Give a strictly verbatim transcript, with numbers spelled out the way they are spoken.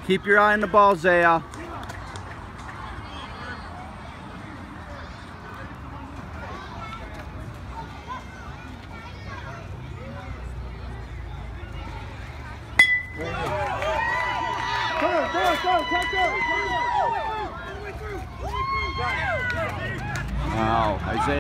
Keep your eye on the ball, Isiah. Wow, Isiah.